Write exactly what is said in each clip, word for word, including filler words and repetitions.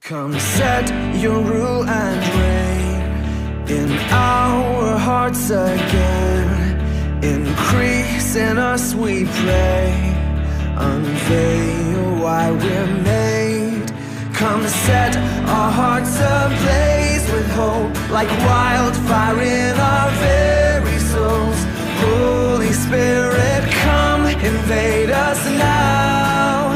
Come set your rule and reign in our hearts again. Increase in us, we pray. Unveil why we're made. Come set our hearts ablaze with hope, like wildfire in our very souls. Holy Spirit, come invade us now.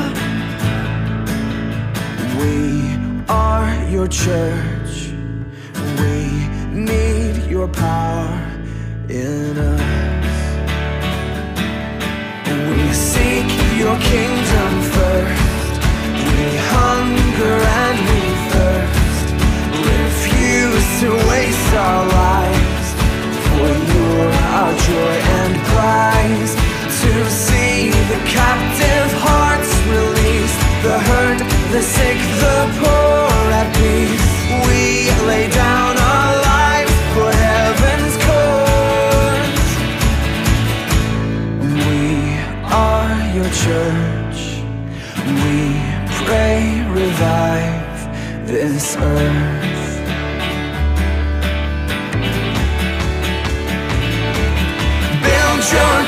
We are your church. We need your power in us. We seek your kingdom first. We hunger and we thirst. Refuse to waste our lives, for you're our joy and prize. To see the captive hearts released, the hurt, the sick, the poor at peace. We lay down our lives for heaven's cause. We are your church. We pray, revive this earth. Build your